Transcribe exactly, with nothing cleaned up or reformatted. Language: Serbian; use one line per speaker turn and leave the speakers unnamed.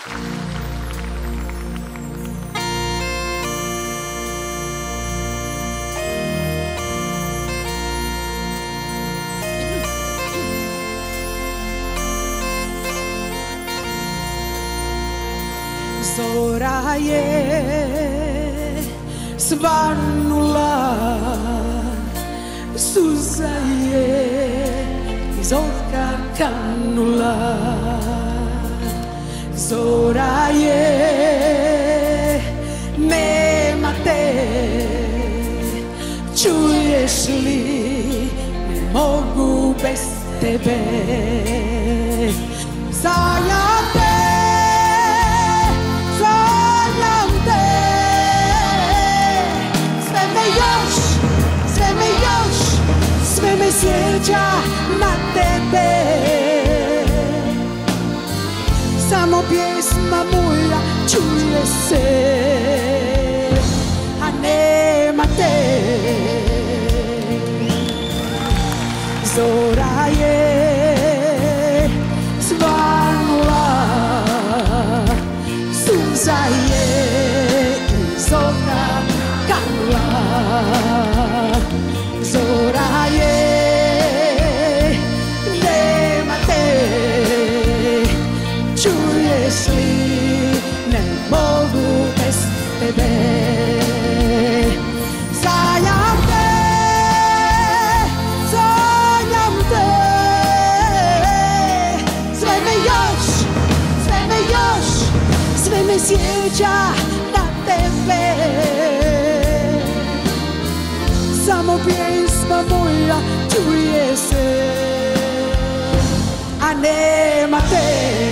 Zora je svanula, suza je iz oka kanula. Zora je, nema te, čuješ li, ne mogu bez tebe. Sanjam te, sanjam te, sve me još, sve me još, sve me sjeća na tebe. Samo pjesma moja čuje se, a nema te. Zora je svanula, suza je iz oka kanula. Zora je, nema te, čuješ li, ne mogu bez tebe. Sanjam te, sanjam te, sve me još, sve me još, sve me sjeća na tebe. Samo pjesma moja čuje se, a nema te.